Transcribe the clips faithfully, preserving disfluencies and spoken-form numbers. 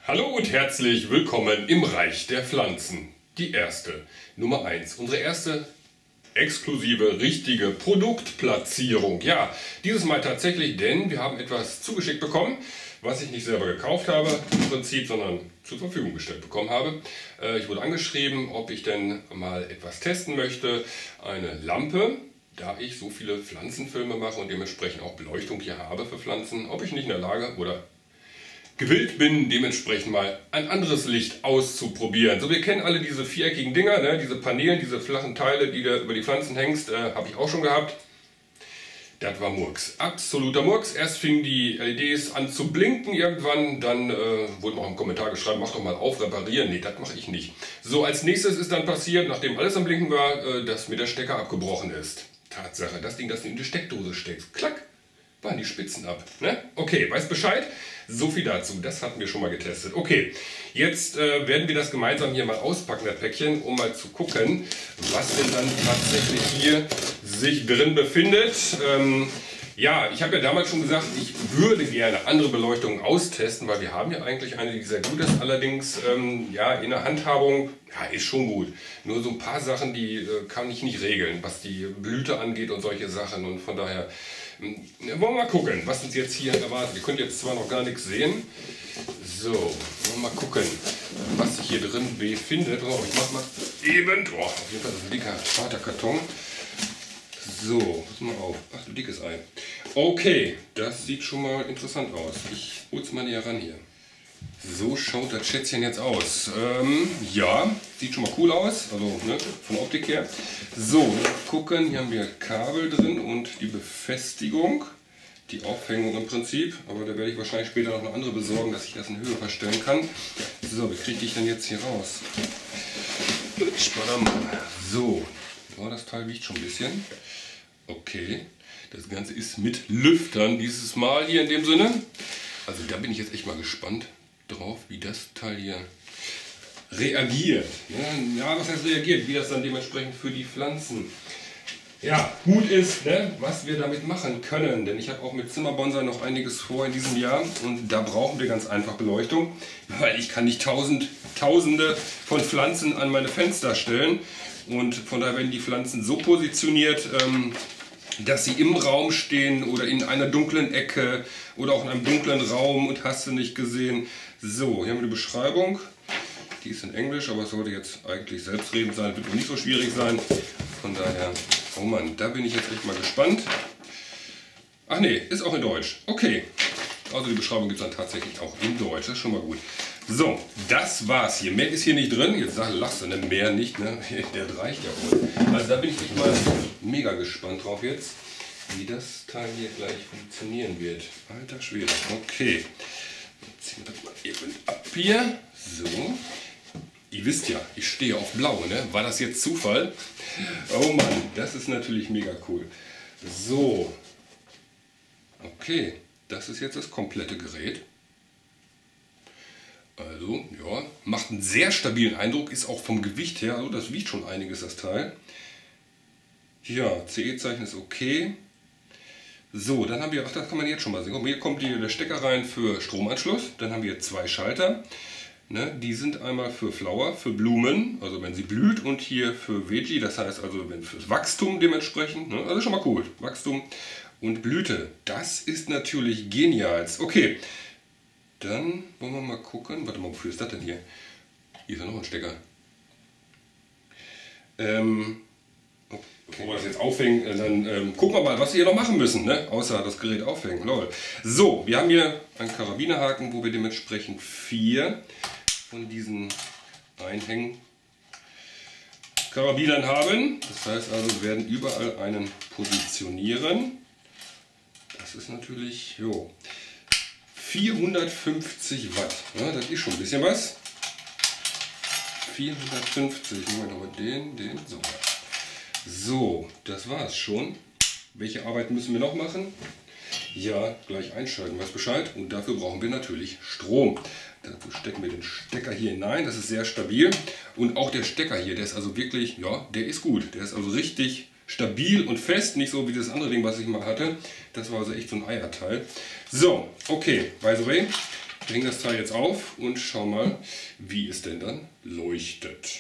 Hallo und herzlich willkommen im Reich der Pflanzen. Die erste, Nummer eins, unsere erste exklusive, richtige Produktplatzierung. Ja, dieses Mal tatsächlich, denn wir haben etwas zugeschickt bekommen, was ich nicht selber gekauft habe im Prinzip, sondern zur Verfügung gestellt bekommen habe. Ich wurde angeschrieben, ob ich denn mal etwas testen möchte. Eine Lampe, da ich so viele Pflanzenfilme mache und dementsprechend auch Beleuchtung hier habe für Pflanzen, ob ich nicht in der Lage oder gewillt bin, dementsprechend mal ein anderes Licht auszuprobieren. So, wir kennen alle diese viereckigen Dinger, ne? Diese Paneelen, diese flachen Teile, die du über die Pflanzen hängst, äh, habe ich auch schon gehabt. Das war Murks, absoluter Murks. Erst fingen die L E Ds an zu blinken irgendwann, dann äh, wurde noch im Kommentar geschrieben, mach doch mal auf, reparieren. Nee, das mache ich nicht. So, als nächstes ist dann passiert, nachdem alles am Blinken war, äh, dass mir der Stecker abgebrochen ist. Tatsache, das Ding, das du in die Steckdose steckst, klack, waren die Spitzen ab. Ne? Okay, weiß Bescheid. So viel dazu, das hatten wir schon mal getestet. Okay, jetzt äh, werden wir das gemeinsam hier mal auspacken, das Päckchen, um mal zu gucken, was denn dann tatsächlich hier sich drin befindet. Ähm, ja, ich habe ja damals schon gesagt, ich würde gerne andere Beleuchtungen austesten, weil wir haben ja eigentlich eine, die sehr gut ist. Allerdings, ähm, ja, in der Handhabung, ja, ist schon gut. Nur so ein paar Sachen, die äh, kann ich nicht regeln, was die Blüte angeht und solche Sachen. Und von daher wollen wir mal gucken, was uns jetzt hier erwartet. Ihr könnt jetzt zwar noch gar nichts sehen. So, wollen wir mal gucken, was sich hier drin befindet. Oh, ich mach mal eben. Oh, auf jeden Fall das ist ein dicker Vaterkarton. So, pass mal auf. Ach du dickes Ei. Okay, das sieht schon mal interessant aus. Ich hol's mal näher ran hier. So schaut das Schätzchen jetzt aus. Ähm, ja, sieht schon mal cool aus, also ne, von der Optik her. So, gucken, hier haben wir Kabel drin und die Befestigung, die Aufhängung im Prinzip. Aber da werde ich wahrscheinlich später noch eine andere besorgen, dass ich das in Höhe verstellen kann. So, wie kriege ich denn jetzt hier raus? So, oh, das Teil wiegt schon ein bisschen. Okay, das Ganze ist mit Lüftern dieses Mal hier in dem Sinne. Also da bin ich jetzt echt mal gespannt drauf, wie das Teil hier reagiert. Ja, was heißt reagiert? Wie das dann dementsprechend für die Pflanzen ja, gut ist, ne? Was wir damit machen können. Denn ich habe auch mit Zimmerbonsai noch einiges vor in diesem Jahr und da brauchen wir ganz einfach Beleuchtung, weil ich kann nicht tausend, tausende von Pflanzen an meine Fenster stellen und von daher werden die Pflanzen so positioniert, ähm, dass sie im Raum stehen oder in einer dunklen Ecke oder auch in einem dunklen Raum und hast du nicht gesehen. So, hier haben wir die Beschreibung. Die ist in Englisch, aber es sollte jetzt eigentlich selbstredend sein, wird wohl nicht so schwierig sein. Von daher, oh Mann, da bin ich jetzt echt mal gespannt. Ach nee, ist auch in Deutsch. Okay, also die Beschreibung gibt es dann tatsächlich auch in Deutsch, das ist schon mal gut. So, das war's hier. Mehr ist hier nicht drin. Jetzt sag, lachst du, ne? Mehr nicht, ne? Der reicht ja wohl. Also da bin ich echt mal mega gespannt drauf jetzt, wie das Teil hier gleich funktionieren wird. Alter Schwede. Okay. Jetzt ziehen wir das mal eben ab hier. So. Ihr wisst ja, ich stehe auf Blau, ne? War das jetzt Zufall? Oh Mann, das ist natürlich mega cool. So. Okay, das ist jetzt das komplette Gerät. Also, ja, macht einen sehr stabilen Eindruck, ist auch vom Gewicht her, also das wiegt schon einiges, das Teil. Ja, C E-Zeichen ist okay. So, dann haben wir, ach, das kann man jetzt schon mal sehen. Hier kommt die, der Stecker rein für Stromanschluss. Dann haben wir zwei Schalter. Ne, die sind einmal für Flower, für Blumen, also wenn sie blüht, und hier für Veggie, das heißt also wenn fürs Wachstum dementsprechend. Ne, also schon mal cool, Wachstum und Blüte. Das ist natürlich genial. Okay. Dann wollen wir mal gucken. Warte mal, wofür ist das denn hier? Hier ist ja noch ein Stecker. Ähm, okay. Bevor wir das jetzt aufhängen, dann ähm, gucken wir mal, was wir hier noch machen müssen, ne? Außer das Gerät aufhängen. Lol. So, wir haben hier einen Karabinerhaken, wo wir dementsprechend vier von diesen Einhängen Karabinern haben. Das heißt also, wir werden überall einen positionieren. Das ist natürlich, jo. vierhundertfünfzig Watt, ja, das ist schon ein bisschen was. vierhundertfünfzig, nehmen wir nochmal den, den, so. So, das war es schon. Welche Arbeit müssen wir noch machen? Ja, gleich einschalten, weiß Bescheid. Und dafür brauchen wir natürlich Strom. Dazu stecken wir den Stecker hier hinein, das ist sehr stabil. Und auch der Stecker hier, der ist also wirklich, ja, der ist gut. Der ist also richtig stabil und fest, nicht so wie das andere Ding, was ich mal hatte. Das war also echt so ein Eierteil. So, okay, by the way, wir hängen das Teil jetzt auf und schauen mal, wie es denn dann leuchtet.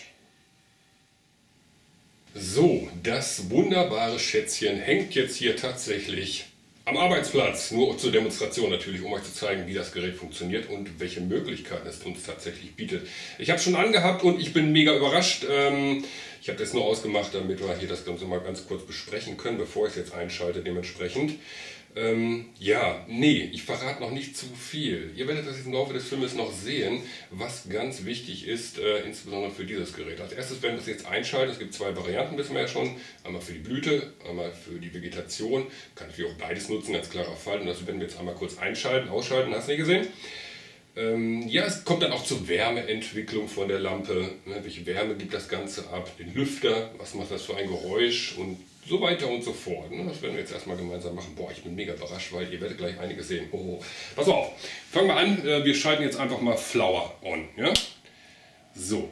So, das wunderbare Schätzchen hängt jetzt hier tatsächlich am Arbeitsplatz. Nur zur Demonstration natürlich, um euch zu zeigen, wie das Gerät funktioniert und welche Möglichkeiten es uns tatsächlich bietet. Ich habe es schon angehabt und ich bin mega überrascht. Ähm, ich habe das nur ausgemacht, damit wir hier das Ganze mal ganz kurz besprechen können, bevor ich es jetzt einschalte dementsprechend. Ähm, ja, nee, ich verrate noch nicht zu viel. Ihr werdet das jetzt im Laufe des Filmes noch sehen, was ganz wichtig ist, äh, insbesondere für dieses Gerät. Als erstes werden wir es jetzt einschalten. Es gibt zwei Varianten, wissen wir ja schon. Einmal für die Blüte, einmal für die Vegetation. Kann natürlich auch beides nutzen, ganz klarer Fall. Und das werden wir jetzt einmal kurz einschalten, ausschalten, hast du nicht gesehen? Ähm, ja, es kommt dann auch zur Wärmeentwicklung von der Lampe. Ne, welche Wärme gibt das Ganze ab? Den Lüfter, was macht das für ein Geräusch? Und so weiter und so fort. Ne? Das werden wir jetzt erstmal gemeinsam machen. Boah, ich bin mega überrascht, weil ihr werdet gleich einiges sehen. Oh, pass mal auf. Fangen wir an. Wir schalten jetzt einfach mal Flower on. Ja? So.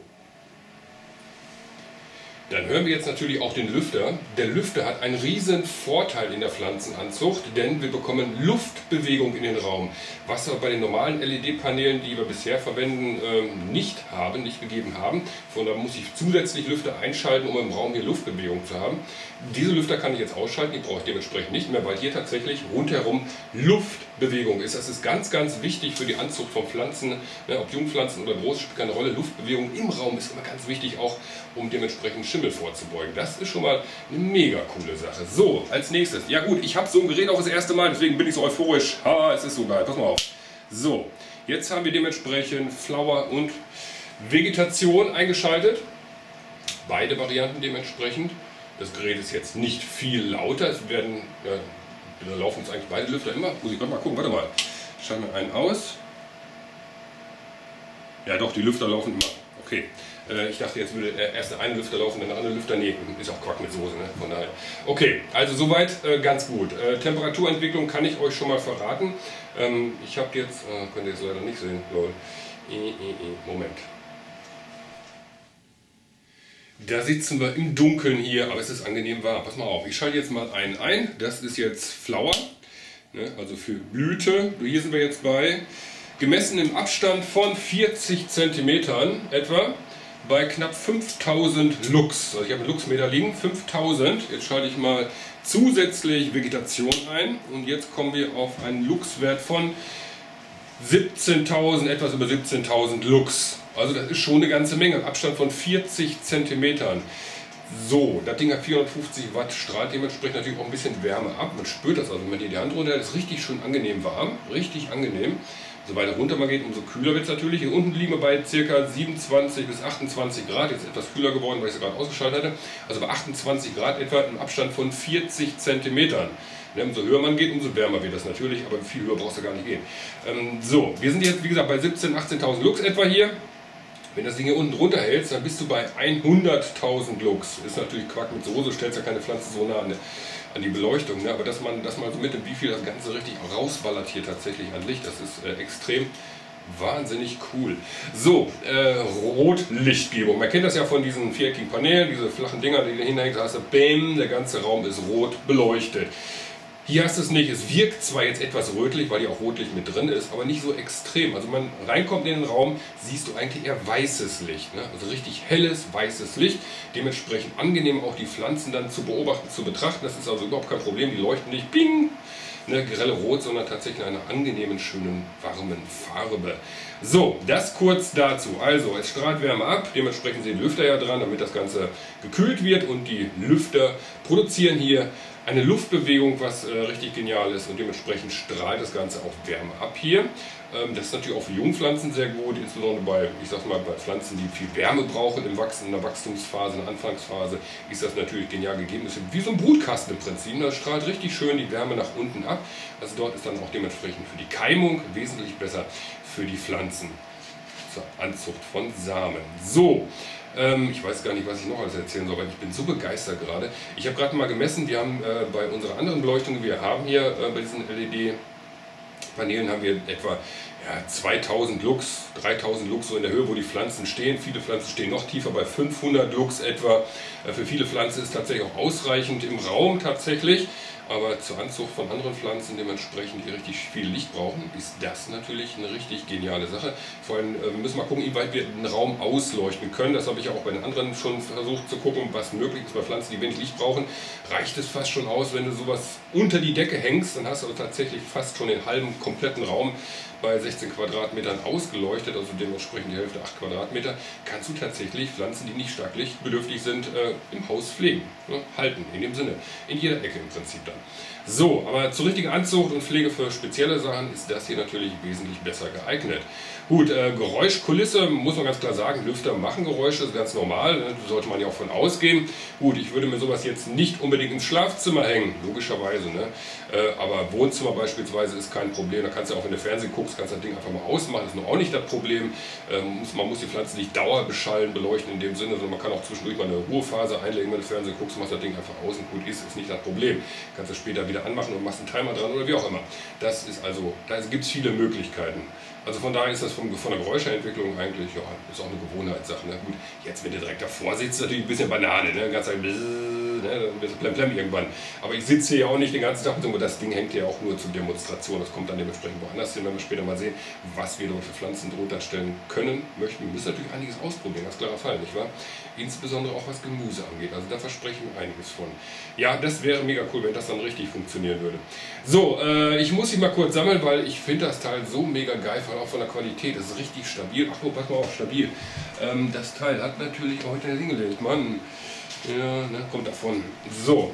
Dann hören wir jetzt natürlich auch den Lüfter. Der Lüfter hat einen riesen Vorteil in der Pflanzenanzucht, denn wir bekommen Luftbewegung in den Raum, was wir bei den normalen L E D-Paneelen, die wir bisher verwenden, nicht haben, nicht gegeben haben. Von daher muss ich zusätzlich Lüfter einschalten, um im Raum hier Luftbewegung zu haben. Diese Lüfter kann ich jetzt ausschalten, die brauche ich dementsprechend nicht mehr, weil hier tatsächlich rundherum Luftbewegung ist. Das ist ganz, ganz wichtig für die Anzucht von Pflanzen, ne, ob Jungpflanzen oder groß, spielt keine Rolle. Luftbewegung im Raum ist immer ganz wichtig, auch um dementsprechend Schimmel vorzubeugen. Das ist schon mal eine mega coole Sache. So, als nächstes. Ja gut, ich habe so ein Gerät auch das erste Mal, deswegen bin ich so euphorisch. Ha, es ist so geil. Pass mal auf. So, jetzt haben wir dementsprechend Flower und Vegetation eingeschaltet. Beide Varianten dementsprechend. Das Gerät ist jetzt nicht viel lauter. Es werden, ja, da laufen uns eigentlich beide Lüfter immer. Muss ich gerade mal gucken, warte mal. Schalten wir einen aus. Ja doch, die Lüfter laufen immer. Okay. Äh, ich dachte, jetzt würde erst der eine Lüfter laufen, dann der andere Lüfter. Nee, ist auch Quark mit Soße, ne? Von daher. Okay, also soweit äh, ganz gut. Äh, Temperaturentwicklung kann ich euch schon mal verraten. Ähm, ich habe jetzt, äh, könnt ihr jetzt leider nicht sehen, lol. Moment. Da sitzen wir im Dunkeln hier, aber es ist angenehm warm. Pass mal auf, ich schalte jetzt mal einen ein. Das ist jetzt Flower, ne, also für Blüte. Hier sind wir jetzt bei, gemessen im Abstand von vierzig Zentimetern etwa, bei knapp fünftausend Lux. Also ich habe einen Luxmeter liegen, fünftausend. Jetzt schalte ich mal zusätzlich Vegetation ein und jetzt kommen wir auf einen Luxwert von siebzehntausend, etwas über siebzehntausend Lux. Also das ist schon eine ganze Menge, Abstand von vierzig Zentimetern. So, das Ding hat vierhundertfünfzig Watt, strahlt dementsprechend natürlich auch ein bisschen Wärme ab. Man spürt das also, wenn man hier die Hand runter hat, ist richtig schön angenehm warm, richtig angenehm. So weiter runter man geht, umso kühler wird es natürlich. Hier unten liegen wir bei ca. siebenundzwanzig bis achtundzwanzig Grad, jetzt etwas kühler geworden, weil ich es gerade ausgeschaltet hatte. Also bei achtundzwanzig Grad etwa im Abstand von vierzig Zentimetern. Ja, umso höher man geht, umso wärmer wird das natürlich, aber viel höher brauchst du gar nicht gehen. Ähm, so, wir sind jetzt wie gesagt bei siebzehntausend, achtzehntausend Lux etwa hier. Wenn das Ding hier unten drunter hältst, dann bist du bei hunderttausend Lux. Ist natürlich Quark mit Soße, stellst ja keine Pflanze so nah an, an die Beleuchtung. Ne? Aber dass man, dass man so mitnimmt, wie viel das Ganze richtig rausballert hier tatsächlich an Licht, das ist äh, extrem wahnsinnig cool. So, äh, Rotlichtgebung. Man kennt das ja von diesen viereckigen Paneelen, diese flachen Dinger, die da hinhängen. Da hast du, bäm, der ganze Raum ist rot beleuchtet. Hier hast du es nicht. Es wirkt zwar jetzt etwas rötlich, weil hier auch Rotlicht mit drin ist, aber nicht so extrem. Also wenn man reinkommt in den Raum, siehst du eigentlich eher weißes Licht. Ne? Also richtig helles, weißes Licht. Dementsprechend angenehm auch die Pflanzen dann zu beobachten, zu betrachten. Das ist also überhaupt kein Problem. Die leuchten nicht bing, ne, grelle Rot, sondern tatsächlich in einer angenehmen, schönen, warmen Farbe. So, das kurz dazu. Also, es strahlt Wärme ab. Dementsprechend sind die Lüfter ja dran, damit das Ganze gekühlt wird. Und die Lüfter produzieren hier eine Luftbewegung, was äh, richtig genial ist, und dementsprechend strahlt das Ganze auch Wärme ab hier. Ähm, das ist natürlich auch für Jungpflanzen sehr gut, insbesondere bei, ich sag mal, bei Pflanzen, die viel Wärme brauchen im Wachsen, in der Wachstumsphase, in der Anfangsphase, ist das natürlich genial gegeben. Das ist wie so ein Brutkasten im Prinzip. Das strahlt richtig schön die Wärme nach unten ab. Also dort ist dann auch dementsprechend für die Keimung wesentlich besser für die Pflanzen zur Anzucht von Samen. So. Ich weiß gar nicht, was ich noch alles erzählen soll, weil ich bin so begeistert gerade. Ich habe gerade mal gemessen, wir haben äh, bei unserer anderen Beleuchtung, die wir haben hier äh, bei diesen L E D-Paneelen, haben wir etwa ja, zweitausend Lux, dreitausend Lux so in der Höhe, wo die Pflanzen stehen. Viele Pflanzen stehen noch tiefer, bei fünfhundert Lux etwa. Für viele Pflanzen ist es tatsächlich auch ausreichend im Raum tatsächlich. Aber zur Anzucht von anderen Pflanzen, dementsprechend, die richtig viel Licht brauchen, ist das natürlich eine richtig geniale Sache. Vor allem äh, müssen wir gucken, wie weit wir den Raum ausleuchten können. Das habe ich ja auch bei den anderen schon versucht zu gucken, was möglich ist bei Pflanzen, die wenig Licht brauchen. Reicht es fast schon aus, wenn du sowas unter die Decke hängst, dann hast du tatsächlich fast schon den halben kompletten Raum bei sechzehn Quadratmetern ausgeleuchtet, also dementsprechend die Hälfte acht Quadratmeter, kannst du tatsächlich Pflanzen, die nicht stark lichtbedürftig sind, äh, im Haus pflegen, ne? Halten, in dem Sinne, in jeder Ecke im Prinzip dann. So, aber zur richtigen Anzucht und Pflege für spezielle Sachen ist das hier natürlich wesentlich besser geeignet. Gut, äh, Geräuschkulisse, muss man ganz klar sagen, Lüfter machen Geräusche, das ist ganz normal, ne? Sollte man ja auch von ausgehen. Gut, ich würde mir sowas jetzt nicht unbedingt ins Schlafzimmer hängen, logischerweise, ne? Äh, aber Wohnzimmer beispielsweise ist kein Problem, da kannst du auch, wenn du Fernsehen guckst, kannst du das Ding einfach mal ausmachen, das ist noch auch nicht das Problem. Ähm, man muss die Pflanzen nicht dauerbeschallen, beleuchten in dem Sinne, sondern man kann auch zwischendurch mal eine Ruhephase einlegen, wenn du Fernsehen guckst, machst das Ding einfach aus und gut ist, ist nicht das Problem. Kannst du später wieder anmachen und machst einen Timer dran oder wie auch immer. Das ist also, da gibt es viele Möglichkeiten. Also von daher ist das von, von der Geräuschentwicklung eigentlich, ja, ist auch eine Gewohnheitssache. Ne? Gut, jetzt, wenn du direkt davor sitzt, natürlich ein bisschen Banane, ne? Ganz einfach, ne? Dann wird es plemplem irgendwann. Aber ich sitze hier ja auch nicht den ganzen Tag, und das Ding hängt ja auch nur zur Demonstration. Das kommt dann dementsprechend woanders hin, wenn wir später mal sehen, was wir dort für Pflanzen drunter stellen können, möchten. Wir müssen natürlich einiges ausprobieren, ganz klarer Fall, nicht wahr? Insbesondere auch was Gemüse angeht. Also da versprechen wir einiges von. Ja, das wäre mega cool, wenn das dann richtig funktionieren würde. So, äh, ich muss sie mal kurz sammeln, weil ich finde das Teil so mega geil, vor allem auch von der Qualität. Das ist richtig stabil. Ach, oh, pass mal auf, stabil. Ähm, das Teil hat natürlich auch heute hingelegt. Mann, ja, ne, kommt davon. So.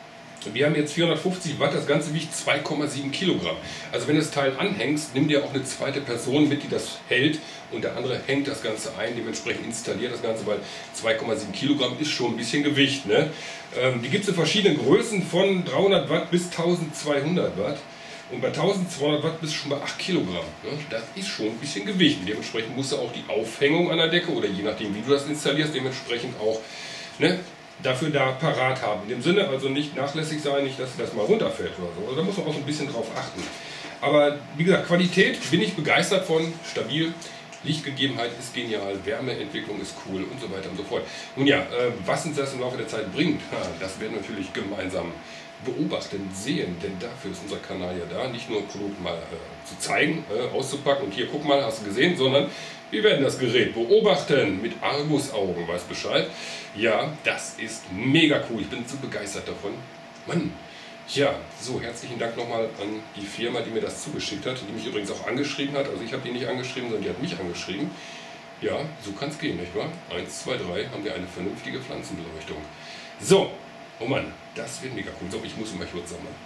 Wir haben jetzt vierhundertfünfzig Watt, das Ganze wiegt zwei Komma sieben Kilogramm. Also wenn du das Teil anhängst, nimm dir auch eine zweite Person mit, die das hält und der andere hängt das Ganze ein, dementsprechend installiert das Ganze, weil zwei Komma sieben Kilogramm ist schon ein bisschen Gewicht. Ne? Ähm, die gibt es in verschiedenen Größen von dreihundert Watt bis tausendzweihundert Watt. Und bei tausendzweihundert Watt bist du schon bei acht Kilogramm. Ne? Das ist schon ein bisschen Gewicht. Und dementsprechend musst du auch die Aufhängung an der Decke oder je nachdem wie du das installierst, dementsprechend auch, ne, dafür da parat haben. In dem Sinne also nicht nachlässig sein, nicht, dass das mal runterfällt oder so. Also da muss man auch so ein bisschen drauf achten. Aber wie gesagt, Qualität bin ich begeistert von, stabil, Lichtgegebenheit ist genial, Wärmeentwicklung ist cool und so weiter und so fort. Nun ja, äh, was uns das im Laufe der Zeit bringt, das werden wir natürlich gemeinsam beobachten, sehen, denn dafür ist unser Kanal ja da, nicht nur ein Produkt mal äh, zu zeigen, äh, auszupacken und hier, guck mal, hast du gesehen, sondern wir werden das Gerät beobachten mit Argusaugen, weißt Bescheid? Ja, das ist mega cool, ich bin so begeistert davon. Mann, ja, so, herzlichen Dank nochmal an die Firma, die mir das zugeschickt hat, die mich übrigens auch angeschrieben hat, also ich habe die nicht angeschrieben, sondern die hat mich angeschrieben. Ja, so kann es gehen, nicht wahr? Eins, zwei, drei, haben wir eine vernünftige Pflanzenbeleuchtung. So, oh Mann, das wird mega cool. So, ich muss mal kurz sammeln.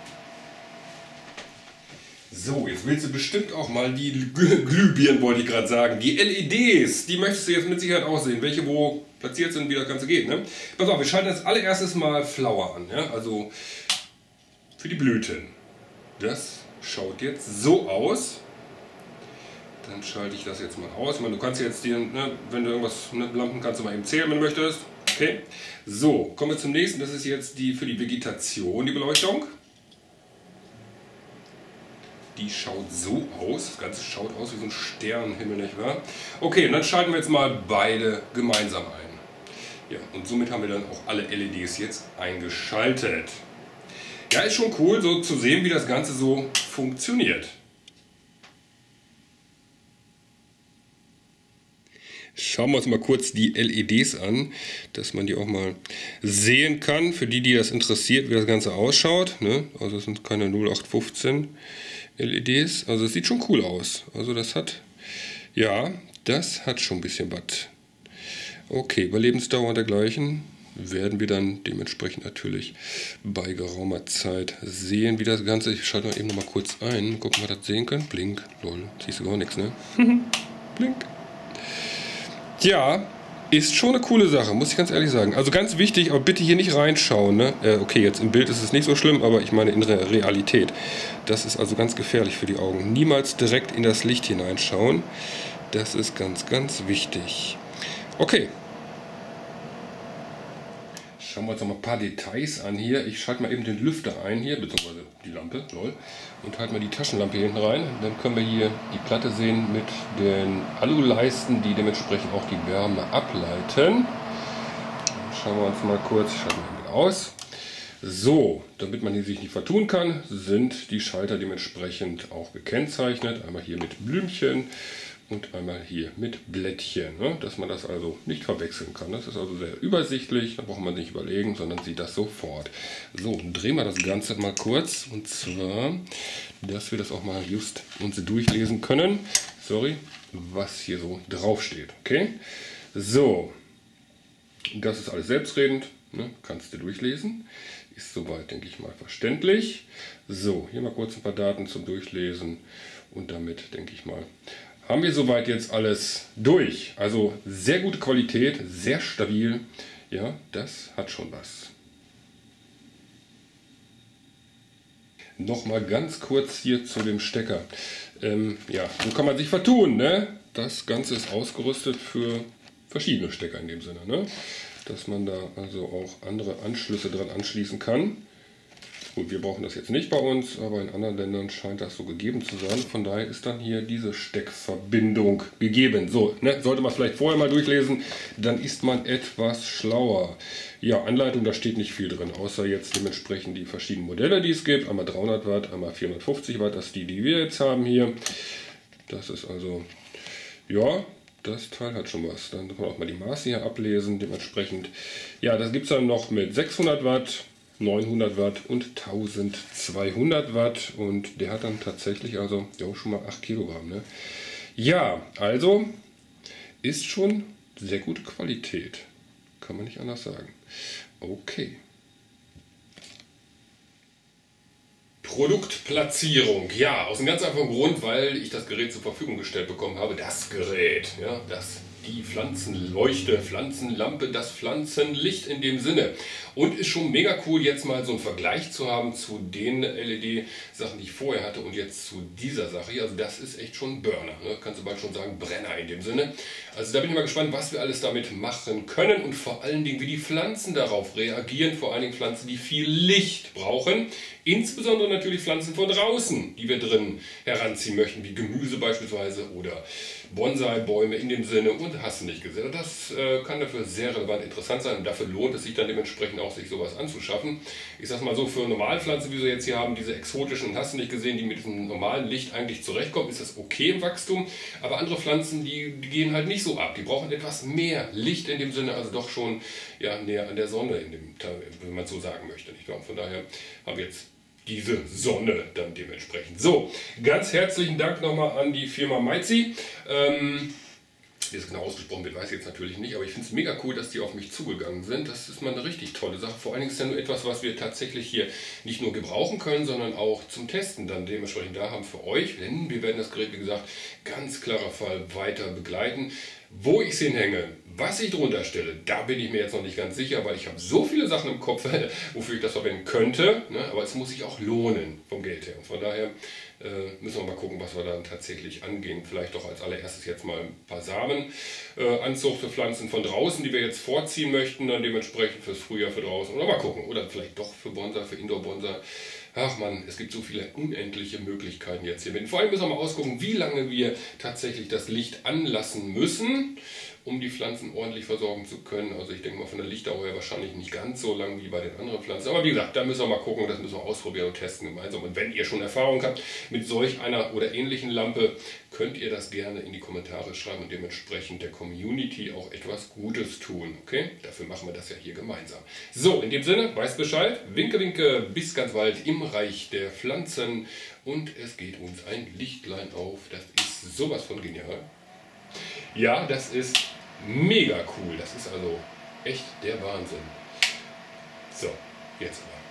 So, jetzt willst du bestimmt auch mal die Glühbirnen, wollte ich gerade sagen. Die L E Ds, die möchtest du jetzt mit Sicherheit auch sehen. Welche wo platziert sind, wie das Ganze geht. Ne? Pass auf, wir schalten als allererstes mal Flower an. Ja? Also für die Blüten. Das schaut jetzt so aus. Dann schalte ich das jetzt mal aus. Ich meine, du kannst jetzt, die, ne, wenn du irgendwas, ne, Lampen kannst du mal eben zählen, wenn du möchtest. Okay. So, kommen wir zum nächsten. Das ist jetzt die für die Vegetation, die Beleuchtung. Die schaut so aus. Das Ganze schaut aus wie so ein Sternenhimmel, nicht wahr? Okay, und dann schalten wir jetzt mal beide gemeinsam ein. Ja, und somit haben wir dann auch alle L E Ds jetzt eingeschaltet. Ja, ist schon cool, so zu sehen, wie das Ganze so funktioniert. Schauen wir uns mal kurz die L E Ds an, dass man die auch mal sehen kann, für die, die das interessiert, wie das Ganze ausschaut. Ne? Also es sind keine null acht fünfzehn L E Ds, also es sieht schon cool aus. Also das hat, ja, das hat schon ein bisschen was. Okay, Überlebensdauer dergleichen werden wir dann dementsprechend natürlich bei geraumer Zeit sehen, wie das Ganze, ich schalte mal eben noch mal kurz ein, gucken, ob wir das sehen können. Blink, lol, siehst du gar nichts, ne? Blink. Ja, ist schon eine coole Sache, muss ich ganz ehrlich sagen. Also ganz wichtig, aber bitte hier nicht reinschauen. Ne? Äh, okay, jetzt im Bild ist es nicht so schlimm, aber ich meine in der Realität. Das ist also ganz gefährlich für die Augen. Niemals direkt in das Licht hineinschauen. Das ist ganz, ganz wichtig. Okay. Schauen wir uns noch mal ein paar Details an hier. Ich schalte mal eben den Lüfter ein hier, beziehungsweise die Lampe, lol. Und halte mal die Taschenlampe hinten rein. Dann können wir hier die Platte sehen mit den Aluleisten, die dementsprechend auch die Wärme ableiten. Schauen wir uns mal kurz, ich schalte mal wieder aus. So, damit man hier sich nicht vertun kann, sind die Schalter dementsprechend auch gekennzeichnet. Einmal hier mit Blümchen und einmal hier mit Blättchen, ne? Dass man das also nicht verwechseln kann. Das ist also sehr übersichtlich, da braucht man sich nicht überlegen, sondern sieht das sofort. So, drehen wir das Ganze mal kurz, und zwar, dass wir das auch mal just uns durchlesen können. Sorry, was hier so drauf steht. Okay, so, das ist alles selbstredend, ne? Kannst du durchlesen. Ist soweit, denke ich mal, verständlich. So, hier mal kurz ein paar Daten zum Durchlesen und damit, denke ich mal, haben wir soweit jetzt alles durch. Also sehr gute Qualität, sehr stabil. Ja, das hat schon was. Nochmal ganz kurz hier zu dem Stecker. Ähm, ja, so kann man sich vertun, ne? Das Ganze ist ausgerüstet für verschiedene Stecker in dem Sinne, ne? Dass man da also auch andere Anschlüsse dran anschließen kann. Gut, wir brauchen das jetzt nicht bei uns, aber in anderen Ländern scheint das so gegeben zu sein. Von daher ist dann hier diese Steckverbindung gegeben. So, ne, sollte man vielleicht vorher mal durchlesen, dann ist man etwas schlauer. Ja, Anleitung, da steht nicht viel drin, außer jetzt dementsprechend die verschiedenen Modelle, die es gibt. Einmal dreihundert Watt, einmal vierhundertfünfzig Watt, das ist die, die wir jetzt haben hier. Das ist also, ja, das Teil hat schon was. Dann kann man auch mal die Maße hier ablesen, dementsprechend. Ja, das gibt es dann noch mit sechshundert Watt. neunhundert Watt und eintausendzweihundert Watt, und der hat dann tatsächlich also ja, schon mal acht Kilogramm. Ne? Ja, also ist schon sehr gute Qualität, kann man nicht anders sagen. Okay. Produktplatzierung. Ja, aus einem ganz einfachen Grund, weil ich das Gerät zur Verfügung gestellt bekommen habe. Das Gerät, ja, das die Pflanzenleuchte, Pflanzenlampe, das Pflanzenlicht in dem Sinne. Und ist schon mega cool, jetzt mal so einen Vergleich zu haben zu den L E D-Sachen, die ich vorher hatte, und jetzt zu dieser Sache hier. Also das ist echt schon ein Burner, ne? Kannst du bald schon sagen, Brenner in dem Sinne. Also da bin ich mal gespannt, was wir alles damit machen können und vor allen Dingen, wie die Pflanzen darauf reagieren. Vor allen Dingen Pflanzen, die viel Licht brauchen. Insbesondere natürlich Pflanzen von draußen, die wir drin heranziehen möchten, wie Gemüse beispielsweise oder Bonsai-Bäume in dem Sinne, und hast du nicht gesehen. Das äh, kann dafür sehr relevant interessant sein, und dafür lohnt es sich dann dementsprechend auch, sich sowas anzuschaffen. Ich sag mal so, für Normalpflanzen, wie wir jetzt hier haben, diese exotischen, hast du nicht gesehen, die mit diesem normalen Licht eigentlich zurechtkommen, ist das okay im Wachstum. Aber andere Pflanzen, die, die gehen halt nicht so ab. Die brauchen etwas mehr Licht in dem Sinne, also doch schon ja, näher an der Sonne, in dem, wenn man so sagen möchte. Nicht wahr? Und von daher haben wir jetzt diese Sonne dann dementsprechend. So, ganz herzlichen Dank nochmal an die Firma Meizi. Ähm, wie es genau ausgesprochen wird, weiß ich jetzt natürlich nicht, aber ich finde es mega cool, dass die auf mich zugegangen sind. Das ist mal eine richtig tolle Sache. Vor allen Dingen ist ja nur etwas, was wir tatsächlich hier nicht nur gebrauchen können, sondern auch zum Testen dann dementsprechend da haben für euch. Denn wir werden das Gerät, wie gesagt, ganz klarer Fall weiter begleiten. Wo ich es hinhänge, was ich drunter stelle, da bin ich mir jetzt noch nicht ganz sicher, weil ich habe so viele Sachen im Kopf, wofür ich das verwenden könnte. Ne? Aber es muss sich auch lohnen vom Geld her. Und von daher äh, müssen wir mal gucken, was wir dann tatsächlich angehen. Vielleicht doch als allererstes jetzt mal ein paar Samen. Äh, Anzucht für Pflanzen von draußen, die wir jetzt vorziehen möchten, dann dementsprechend fürs Frühjahr für draußen. Oder mal gucken. Oder vielleicht doch für Bonsai, für Indoor-Bonsai. Ach man, es gibt so viele unendliche Möglichkeiten jetzt hier. Vor allem müssen wir mal ausgucken, wie lange wir tatsächlich das Licht anlassen müssen, um die Pflanzen ordentlich versorgen zu können. Also ich denke mal, von der Lichtdauer her wahrscheinlich nicht ganz so lang wie bei den anderen Pflanzen. Aber wie gesagt, da müssen wir mal gucken, das müssen wir ausprobieren und testen gemeinsam. Und wenn ihr schon Erfahrung habt mit solch einer oder ähnlichen Lampe, könnt ihr das gerne in die Kommentare schreiben und dementsprechend der Community auch etwas Gutes tun. Okay? Dafür machen wir das ja hier gemeinsam. So, in dem Sinne, weißt Bescheid. Winke, winke, bis ganz bald im Reich der Pflanzen. Und es geht uns ein Lichtlein auf. Das ist sowas von genial. Ja, das ist mega cool. Das ist also echt der Wahnsinn. So, jetzt aber.